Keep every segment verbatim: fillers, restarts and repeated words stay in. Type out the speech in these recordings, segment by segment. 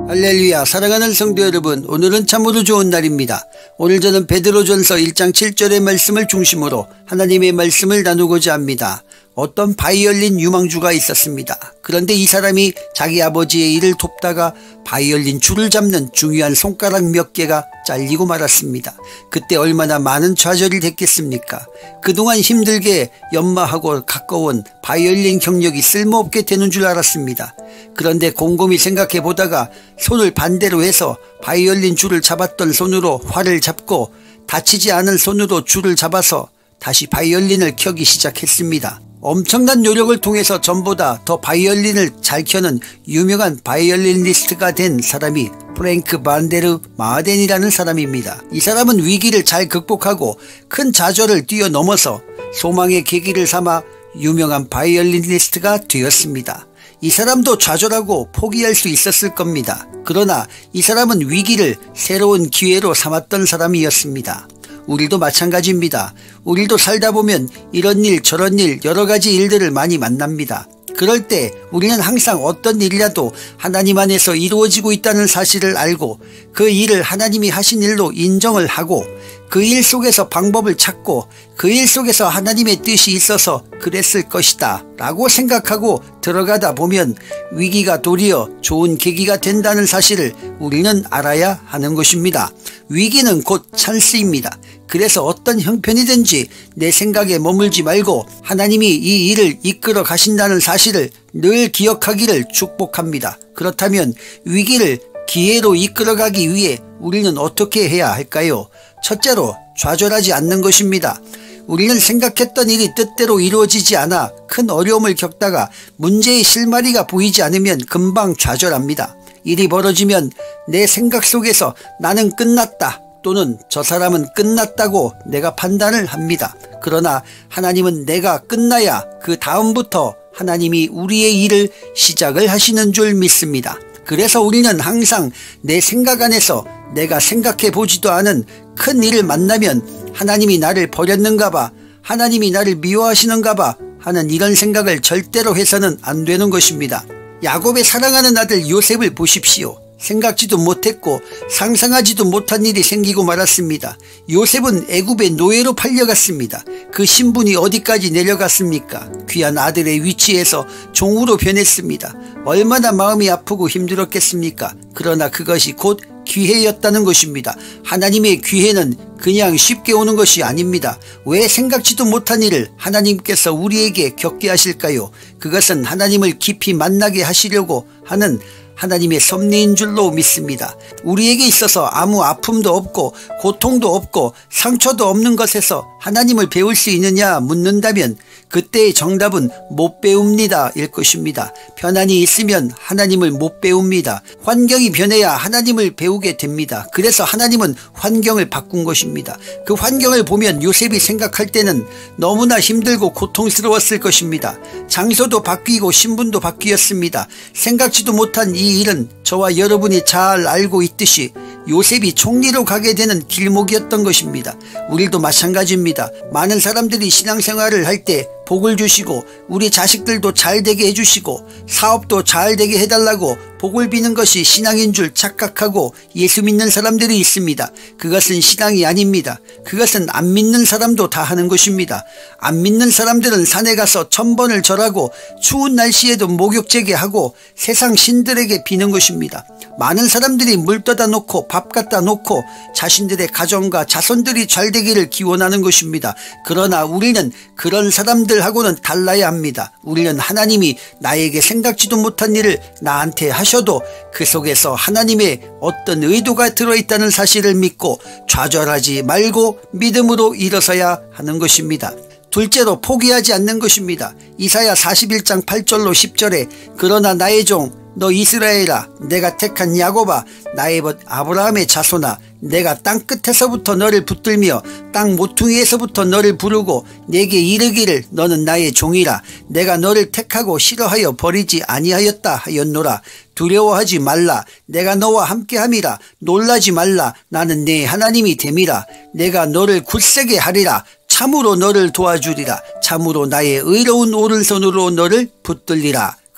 할렐루야. 사랑하는 성도 여러분, 오늘은 참으로 좋은 날입니다. 오늘 저는 베드로전서 일 장 칠 절의 말씀을 중심으로 하나님의 말씀을 나누고자 합니다. 어떤 바이올린 유망주가 있었습니다. 그런데 이 사람이 자기 아버지의 일을 돕다가 바이올린 줄을 잡는 중요한 손가락 몇 개가 잘리고 말았습니다. 그때 얼마나 많은 좌절이 됐겠습니까? 그동안 힘들게 연마하고 가까운 바이올린 경력이 쓸모없게 되는 줄 알았습니다. 그런데 곰곰이 생각해 보다가 손을 반대로 해서 바이올린 줄을 잡았던 손으로 활을 잡고 다치지 않은 손으로 줄을 잡아서 다시 바이올린을 켜기 시작했습니다. 엄청난 노력을 통해서 전보다 더 바이올린을 잘 켜는 유명한 바이올리니스트가 된 사람이 프랭크 반데르 마덴이라는 사람입니다. 이 사람은 위기를 잘 극복하고 큰 좌절을 뛰어넘어서 소망의 계기를 삼아 유명한 바이올리니스트가 되었습니다. 이 사람도 좌절하고 포기할 수 있었을 겁니다. 그러나 이 사람은 위기를 새로운 기회로 삼았던 사람이었습니다. 우리도 마찬가지입니다. 우리도 살다 보면 이런 일 저런 일 여러가지 일들을 많이 만납니다. 그럴 때 우리는 항상 어떤 일이라도 하나님 안에서 이루어지고 있다는 사실을 알고 그 일을 하나님이 하신 일로 인정을 하고 그 일 속에서 방법을 찾고 그 일 속에서 하나님의 뜻이 있어서 그랬을 것이다 라고 생각하고 들어가다 보면 위기가 도리어 좋은 계기가 된다는 사실을 우리는 알아야 하는 것입니다. 위기는 곧 찬스입니다. 그래서 어떤 형편이든지 내 생각에 머물지 말고 하나님이 이 일을 이끌어 가신다는 사실을 늘 기억하기를 축복합니다. 그렇다면 위기를 기회로 이끌어가기 위해 우리는 어떻게 해야 할까요? 첫째로 좌절하지 않는 것입니다. 우리는 생각했던 일이 뜻대로 이루어지지 않아 큰 어려움을 겪다가 문제의 실마리가 보이지 않으면 금방 좌절합니다. 일이 벌어지면 내 생각 속에서 나는 끝났다 또는 저 사람은 끝났다고 내가 판단을 합니다. 그러나 하나님은 내가 끝나야 그 다음부터 하나님이 우리의 일을 시작을 하시는 줄 믿습니다. 그래서 우리는 항상 내 생각 안에서 내가 생각해 보지도 않은 큰 일을 만나면 하나님이 나를 버렸는가 봐, 하나님이 나를 미워하시는가 봐 하는 이런 생각을 절대로 해서는 안 되는 것입니다. 야곱의 사랑하는 아들 요셉을 보십시오. 생각지도 못했고 상상하지도 못한 일이 생기고 말았습니다. 요셉은 애굽의 노예로 팔려갔습니다. 그 신분이 어디까지 내려갔습니까? 귀한 아들의 위치에서 종으로 변했습니다. 얼마나 마음이 아프고 힘들었겠습니까? 그러나 그것이 곧 기회였다는 것입니다. 하나님의 기회는 그냥 쉽게 오는 것이 아닙니다. 왜 생각지도 못한 일을 하나님께서 우리에게 겪게 하실까요? 그것은 하나님을 깊이 만나게 하시려고 하는 하나님의 섭리인 줄로 믿습니다. 우리에게 있어서 아무 아픔도 없고 고통도 없고 상처도 없는 것에서 하나님을 배울 수 있느냐 묻는다면 그때의 정답은 못 배웁니다 일 것입니다. 편안히 있으면 하나님을 못 배웁니다. 환경이 변해야 하나님을 배우게 됩니다. 그래서 하나님은 환경을 바꾼 것입니다. 그 환경을 보면 요셉이 생각할 때는 너무나 힘들고 고통스러웠을 것입니다. 장소도 바뀌고 신분도 바뀌었습니다. 생각지도 못한 이 일은 저와 여러분이 잘 알고 있듯이 요셉이 총리로 가게 되는 길목이었던 것입니다. 우리도 마찬가지입니다. 많은 사람들이 신앙생활을 할 때 복을 주시고 우리 자식들도 잘 되게 해주시고 사업도 잘 되게 해달라고 복을 비는 것이 신앙인 줄 착각하고 예수 믿는 사람들이 있습니다. 그것은 신앙이 아닙니다. 그것은 안 믿는 사람도 다 하는 것입니다. 안 믿는 사람들은 산에 가서 천번을 절하고 추운 날씨에도 목욕제게 하고 세상 신들에게 비는 것입니다. 많은 사람들이 물 떠다 놓고 밥 갖다 놓고 자신들의 가정과 자손들이 잘 되기를 기원하는 것입니다. 그러나 우리는 그런 사람들하고는 달라야 합니다. 우리는 하나님이 나에게 생각지도 못한 일을 나한테 하셔도 그 속에서 하나님의 어떤 의도가 들어있다는 사실을 믿고 좌절하지 말고 믿음으로 일어서야 하는 것입니다. 둘째로 포기하지 않는 것입니다. 이사야 사십일 장 팔 절로 십 절에 그러나 나의 종 너 이스라엘아 내가 택한 야곱아 나의 벗 아브라함의 자손아 내가 땅끝에서부터 너를 붙들며 땅 모퉁이에서부터 너를 부르고 내게 이르기를 너는 나의 종이라 내가 너를 택하고 싫어하여 버리지 아니하였다 하였노라. 두려워하지 말라 내가 너와 함께함이라 놀라지 말라 나는 네 하나님이 됨이라 내가 너를 굳세게 하리라 참으로 너를 도와주리라 참으로 나의 의로운 오른손으로 너를 붙들리라.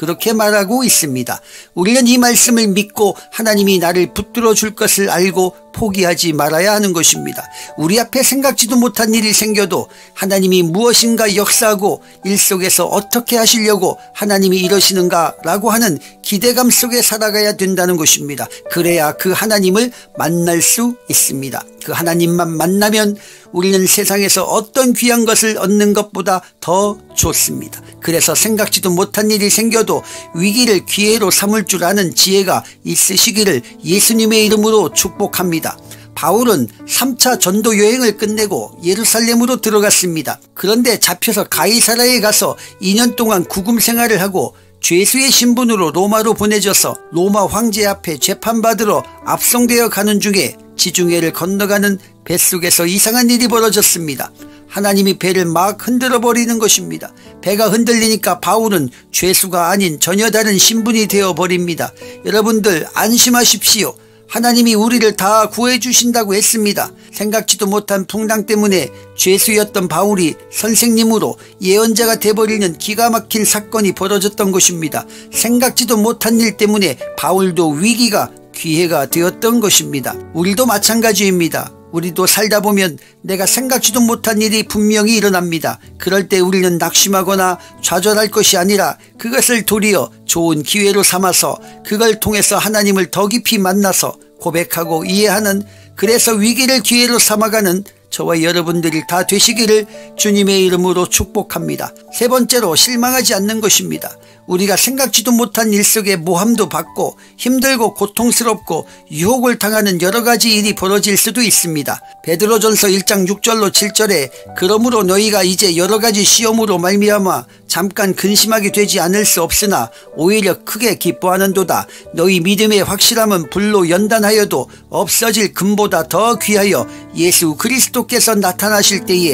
그렇게 말하고 있습니다. 우리는 이 말씀을 믿고 하나님이 나를 붙들어 줄 것을 알고 포기하지 말아야 하는 것입니다. 우리 앞에 생각지도 못한 일이 생겨도 하나님이 무엇인가 역사하고 일 속에서 어떻게 하시려고 하나님이 이러시는가 라고 하는 기대감 속에 살아가야 된다는 것입니다. 그래야 그 하나님을 만날 수 있습니다. 그 하나님만 만나면 우리는 세상에서 어떤 귀한 것을 얻는 것보다 더 좋습니다. 그래서 생각지도 못한 일이 생겨도 위기를 기회로 삼을 줄 아는 지혜가 있으시기를 예수님의 이름으로 축복합니다. 바울은 삼 차 전도 여행을 끝내고 예루살렘으로 들어갔습니다. 그런데 잡혀서 가이사라에 가서 이 년 동안 구금 생활을 하고 죄수의 신분으로 로마로 보내져서 로마 황제 앞에 재판받으러 압송되어 가는 중에 지중해를 건너가는 뱃속에서 이상한 일이 벌어졌습니다. 하나님이 배를 막 흔들어 버리는 것입니다. 배가 흔들리니까 바울은 죄수가 아닌 전혀 다른 신분이 되어 버립니다. 여러분들 안심하십시오. 하나님이 우리를 다 구해주신다고 했습니다. 생각지도 못한 풍랑 때문에 죄수였던 바울이 선생님으로 예언자가 돼버리는 기가 막힌 사건이 벌어졌던 것입니다. 생각지도 못한 일 때문에 바울도 위기가 기회가 되었던 것입니다. 우리도 마찬가지입니다. 우리도 살다 보면 내가 생각지도 못한 일이 분명히 일어납니다. 그럴 때 우리는 낙심하거나 좌절할 것이 아니라 그것을 도리어 좋은 기회로 삼아서 그걸 통해서 하나님을 더 깊이 만나서 고백하고 이해하는, 그래서 위기를 기회로 삼아가는 저와 여러분들이 다 되시기를 주님의 이름으로 축복합니다. 세 번째로 실망하지 않는 것입니다. 우리가 생각지도 못한 일 속에 모함도 받고 힘들고 고통스럽고 유혹을 당하는 여러가지 일이 벌어질 수도 있습니다. 베드로전서 일 장 육 절로 칠 절에 그러므로 너희가 이제 여러가지 시험으로 말미암아 잠깐 근심하게 되지 않을 수 없으나 오히려 크게 기뻐하는도다. 너희 믿음의 확실함은 불로 연단하여도 없어질 금보다 더 귀하여 예수 그리스도께서 나타나실 때에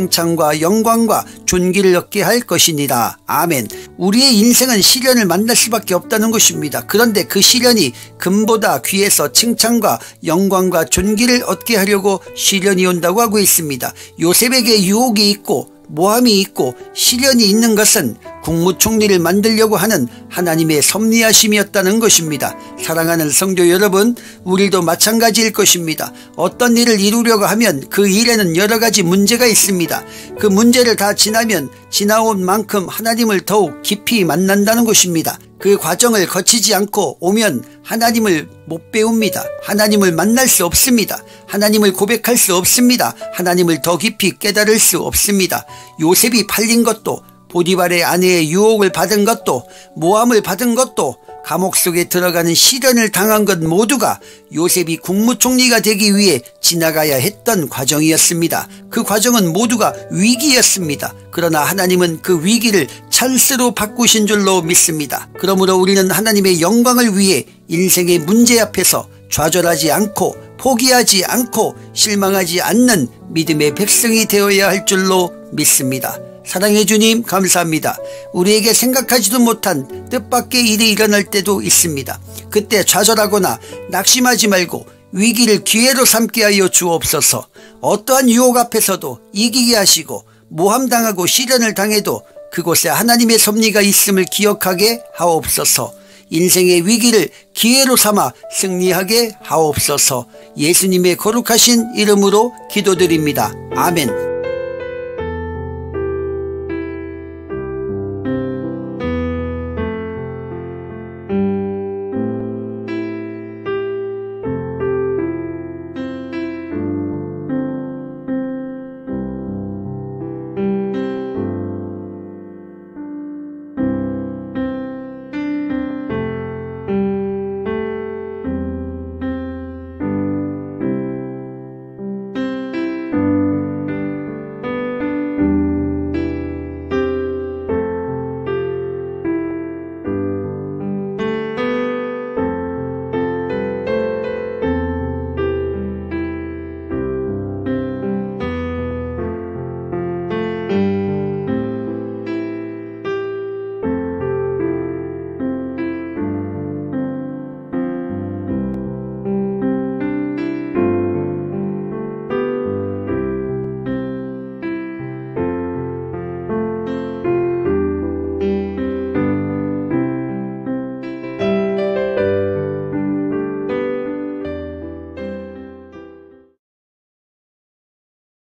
칭찬과 영광과 존귀를 얻게 할 것이니라. 아멘. 우리의 인생은 시련을 만날 수밖에 없다는 것입니다. 그런데 그 시련이 금보다 귀해서 칭찬과 영광과 존귀를 얻게 하려고 시련이 온다고 하고 있습니다. 요셉에게 유혹이 있고 모함이 있고 시련이 있는 것은 국무총리를 만들려고 하는 하나님의 섭리하심이었다는 것입니다. 사랑하는 성도 여러분, 우리도 마찬가지일 것입니다. 어떤 일을 이루려고 하면 그 일에는 여러가지 문제가 있습니다. 그 문제를 다 지나면 지나온 만큼 하나님을 더욱 깊이 만난다는 것입니다. 그 과정을 거치지 않고 오면 하나님을 못 배웁니다. 하나님을 만날 수 없습니다. 하나님을 고백할 수 없습니다. 하나님을 더 깊이 깨달을 수 없습니다. 요셉이 팔린 것도, 보디발의 아내의 유혹을 받은 것도, 모함을 받은 것도, 감옥 속에 들어가는 시련을 당한 것 모두가 요셉이 국무총리가 되기 위해 지나가야 했던 과정이었습니다. 그 과정은 모두가 위기였습니다. 그러나 하나님은 그 위기를 찬스로 바꾸신 줄로 믿습니다. 그러므로 우리는 하나님의 영광을 위해 인생의 문제 앞에서 좌절하지 않고 포기하지 않고 실망하지 않는 믿음의 백성이 되어야 할 줄로 믿습니다. 사랑해 주님 감사합니다. 우리에게 생각하지도 못한 뜻밖의 일이 일어날 때도 있습니다. 그때 좌절하거나 낙심하지 말고 위기를 기회로 삼게 하여 주옵소서. 어떠한 유혹 앞에서도 이기게 하시고 모함당하고 시련을 당해도 그곳에 하나님의 섭리가 있음을 기억하게 하옵소서. 인생의 위기를 기회로 삼아 승리하게 하옵소서. 예수님의 거룩하신 이름으로 기도드립니다. 아멘.